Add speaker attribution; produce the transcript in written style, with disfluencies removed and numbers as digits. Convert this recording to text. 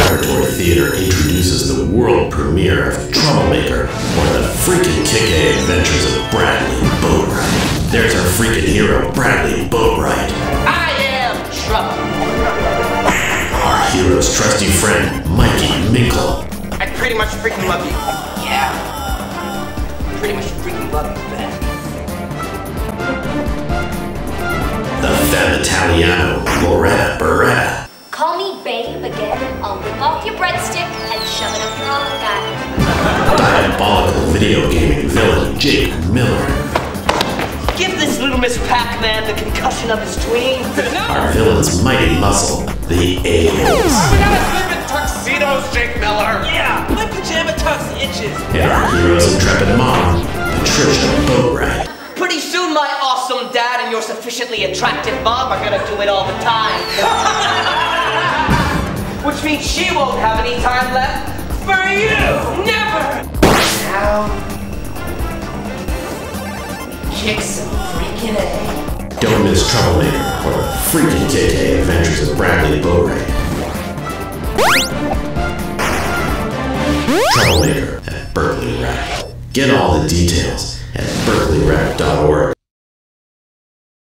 Speaker 1: Repertory Theater introduces the world premiere of Troublemaker, or the freaking kick-ass adventures of Bradley Boatright. There's our freaking hero, Bradley Boatright.
Speaker 2: I am trouble.
Speaker 1: Our hero's trusty friend, Mikey Minkle.
Speaker 2: I pretty much freaking love you. Yeah. Pretty much freaking love you, man.
Speaker 1: The femme Italiano, Loretta Beretta.
Speaker 3: Call me babe again, I'll rip off your breadstick and shove it up your other guy.
Speaker 1: Diabolical video gaming villain, Jake Miller.
Speaker 2: Give this little Miss Pac-Man the concussion of his tween.
Speaker 1: Our villain's mighty muscle, the A-holes.
Speaker 4: We gotta slip in tuxedos, Jake Miller.
Speaker 2: Yeah, my pajama tux itches.
Speaker 1: And our hero's intrepid mom, Patricia Boatright.
Speaker 2: Pretty soon my awesome dad and your sufficiently attractive mom are gonna do it all the time. Which means she won't have any time left for you! Never! Now, kick some freaking A.
Speaker 1: Don't miss Troublemaker, or the freaking kick-ass adventures of Bradley Boatright. Troublemaker at Berkeley Rep. Get all the details at berkeleyrep.org.